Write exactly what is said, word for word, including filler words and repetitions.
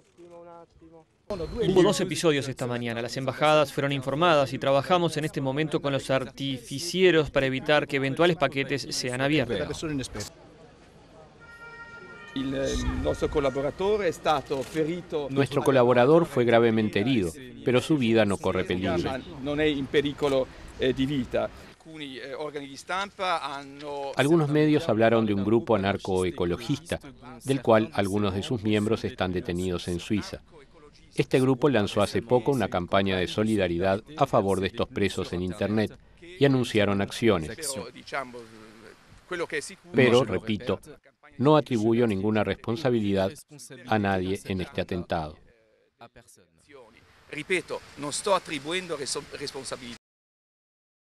Hubo dos episodios esta mañana. Las embajadas fueron informadas y trabajamos en este momento con los artificieros para evitar que eventuales paquetes sean abiertos. Nuestro colaborador fue gravemente herido, pero su vida no corre peligro. Algunos medios hablaron de un grupo anarcoecologista, del cual algunos de sus miembros están detenidos en Suiza. Este grupo lanzó hace poco una campaña de solidaridad a favor de estos presos en Internet y anunciaron acciones. Pero, repito, no atribuyo ninguna responsabilidad a nadie en este atentado. Ripeto, non sto attribuendo responsabilità.